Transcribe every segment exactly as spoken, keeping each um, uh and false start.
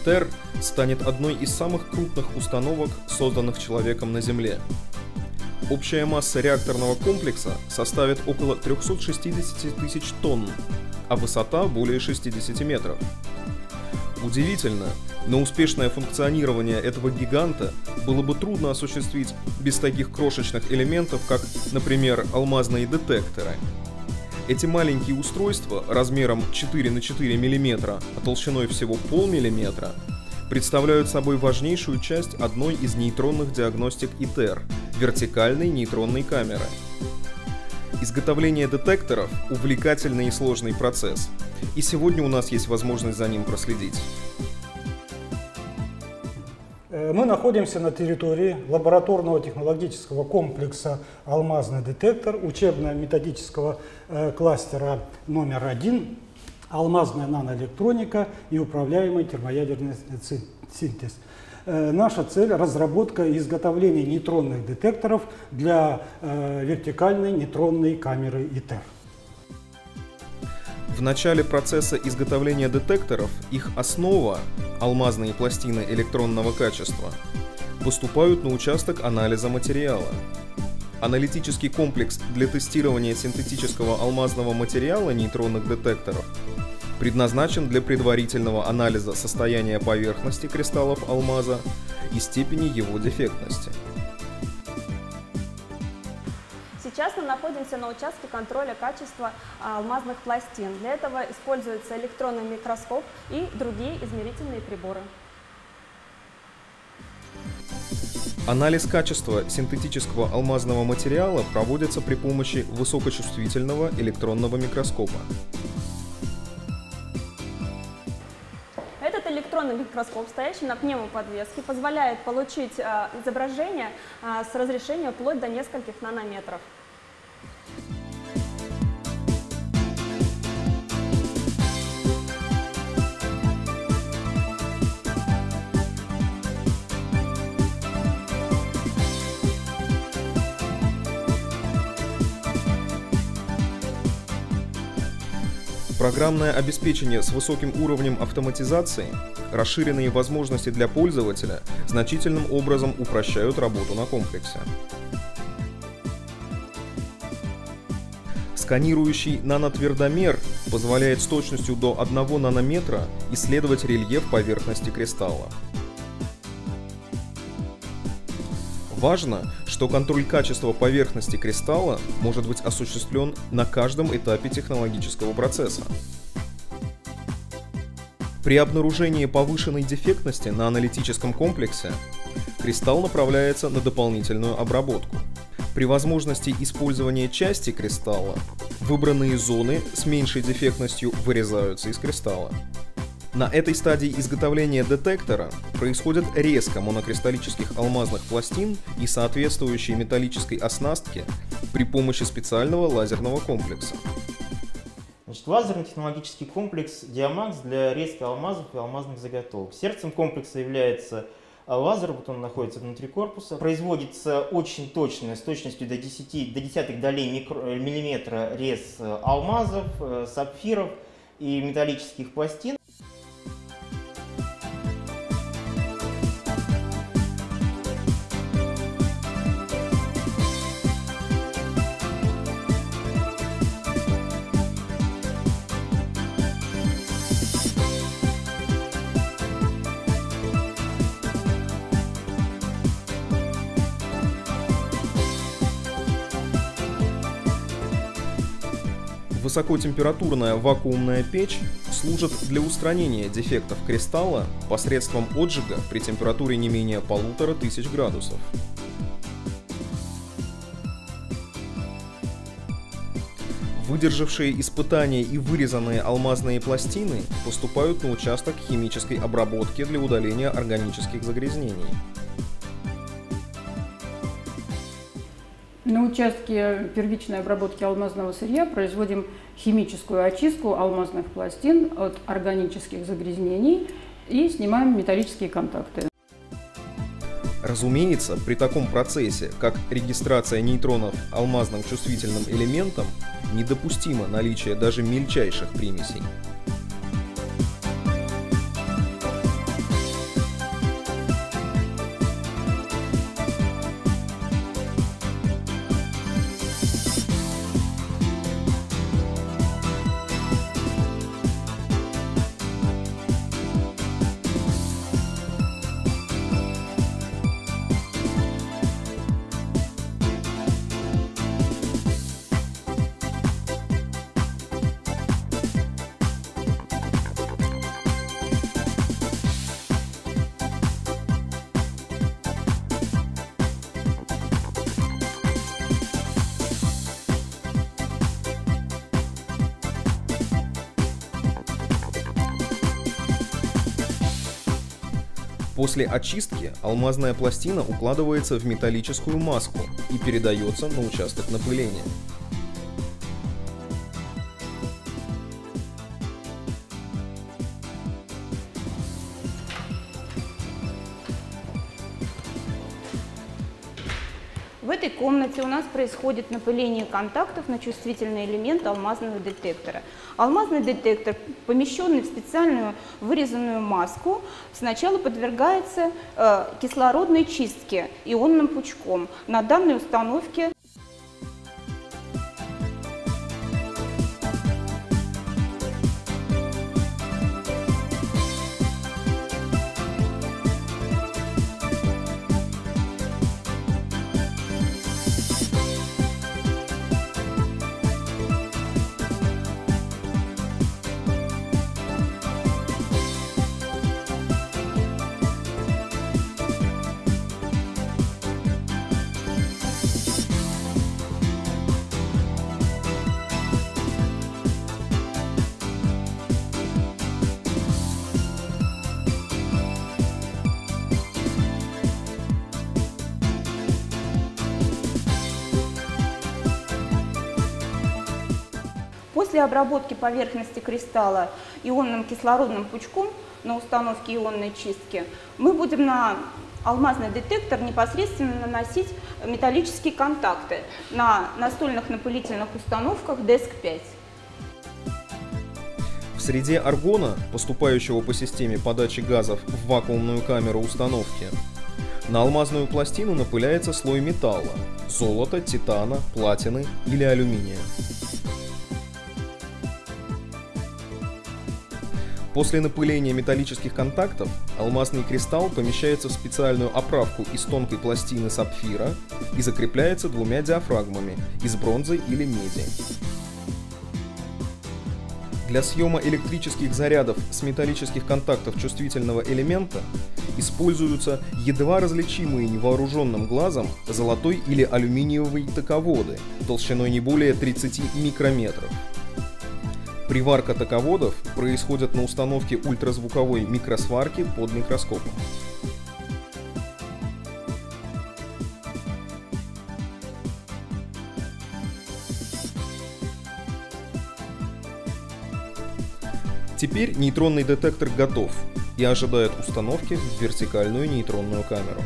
ИТЕР станет одной из самых крупных установок, созданных человеком на Земле. Общая масса реакторного комплекса составит около трёхсот шестидесяти тысяч тонн, а высота более шестидесяти метров. Удивительно, но успешное функционирование этого гиганта было бы трудно осуществить без таких крошечных элементов, как, например, алмазные детекторы. Эти маленькие устройства размером четыре на четыре миллиметра, а толщиной всего полмиллиметра, представляют собой важнейшую часть одной из нейтронных диагностик ИТЕР – вертикальной нейтронной камеры. Изготовление детекторов – увлекательный и сложный процесс, и сегодня у нас есть возможность за ним проследить. Мы находимся на территории лабораторного технологического комплекса «Алмазный детектор» учебно-методического кластера номер один «Алмазная наноэлектроника и управляемый термоядерный синтез». Наша цель – разработка и изготовление нейтронных детекторов для вертикальной нейтронной камеры ИТЕР. В начале процесса изготовления детекторов их основа, алмазные пластины электронного качества, поступают на участок анализа материала. Аналитический комплекс для тестирования синтетического алмазного материала нейтронных детекторов предназначен для предварительного анализа состояния поверхности кристаллов алмаза и степени его дефектности. Сейчас мы находимся на участке контроля качества алмазных пластин. Для этого используется электронный микроскоп и другие измерительные приборы. Анализ качества синтетического алмазного материала проводится при помощи высокочувствительного электронного микроскопа. Этот электронный микроскоп, стоящий на пневмоподвеске, позволяет получить изображение с разрешением вплоть до нескольких нанометров. Программное обеспечение с высоким уровнем автоматизации, расширенные возможности для пользователя значительным образом упрощают работу на комплексе. Сканирующий нанотвердомер позволяет с точностью до одного нанометра исследовать рельеф поверхности кристалла. Важно, что контроль качества поверхности кристалла может быть осуществлен на каждом этапе технологического процесса. При обнаружении повышенной дефектности на аналитическом комплексе кристалл направляется на дополнительную обработку. При возможности использования части кристалла выбранные зоны с меньшей дефектностью вырезаются из кристалла. На этой стадии изготовления детектора происходит резка монокристаллических алмазных пластин и соответствующей металлической оснастки при помощи специального лазерного комплекса. Значит, лазерный технологический комплекс Диамакс для резки алмазов и алмазных заготовок. Сердцем комплекса является лазер, вот он находится внутри корпуса. Производится очень точно, с точностью до десяти, до десятых долей микро, миллиметра рез алмазов, сапфиров и металлических пластин. Высокотемпературная вакуумная печь служит для устранения дефектов кристалла посредством отжига при температуре не менее полутора тысяч градусов. Выдержавшие испытания и вырезанные алмазные пластины поступают на участок химической обработки для удаления органических загрязнений. На участке первичной обработки алмазного сырья производим химическую очистку алмазных пластин от органических загрязнений и снимаем металлические контакты. Разумеется, при таком процессе, как регистрация нейтронов алмазным чувствительным элементом, недопустимо наличие даже мельчайших примесей. После очистки алмазная пластина укладывается в металлическую маску и передается на участок напыления. В этой комнате у нас происходит напыление контактов на чувствительный элемент алмазного детектора. Алмазный детектор, помещенный в специальную вырезанную маску, сначала подвергается э, кислородной чистке ионным пучком. На данной установке После обработки поверхности кристалла ионным кислородным пучком на установке ионной чистки мы будем на алмазный детектор непосредственно наносить металлические контакты на настольных напылительных установках деск пять. В среде аргона, поступающего по системе подачи газов в вакуумную камеру установки, на алмазную пластину напыляется слой металла – золота, титана, платины или алюминия. После напыления металлических контактов алмазный кристалл помещается в специальную оправку из тонкой пластины сапфира и закрепляется двумя диафрагмами из бронзы или меди. Для съема электрических зарядов с металлических контактов чувствительного элемента используются едва различимые невооруженным глазом золотой или алюминиевый тоководы толщиной не более тридцати микрометров. Приварка тоководов происходит на установке ультразвуковой микросварки под микроскопом. Теперь нейтронный детектор готов и ожидает установки в вертикальную нейтронную камеру.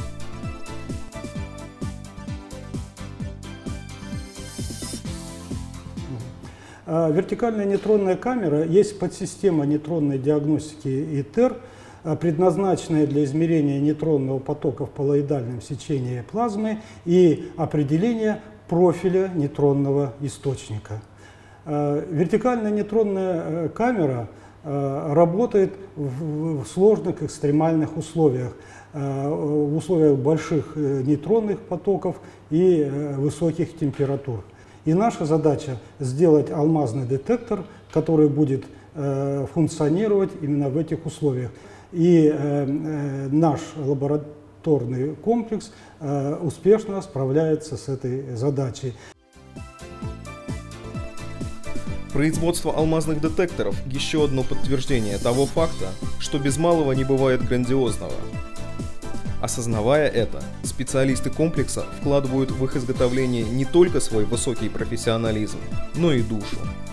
Вертикальная нейтронная камера есть подсистема нейтронной диагностики ИТЕР, предназначенная для измерения нейтронного потока в полоидальном сечении плазмы и определения профиля нейтронного источника. Вертикальная нейтронная камера работает в сложных экстремальных условиях, в условиях больших нейтронных потоков и высоких температур. И наша задача сделать алмазный детектор, который будет э, функционировать именно в этих условиях. И э, э, наш лабораторный комплекс э, успешно справляется с этой задачей. Производство алмазных детекторов – еще одно подтверждение того факта, что без малого не бывает грандиозного. Осознавая это, специалисты комплекса вкладывают в их изготовление не только свой высокий профессионализм, но и душу.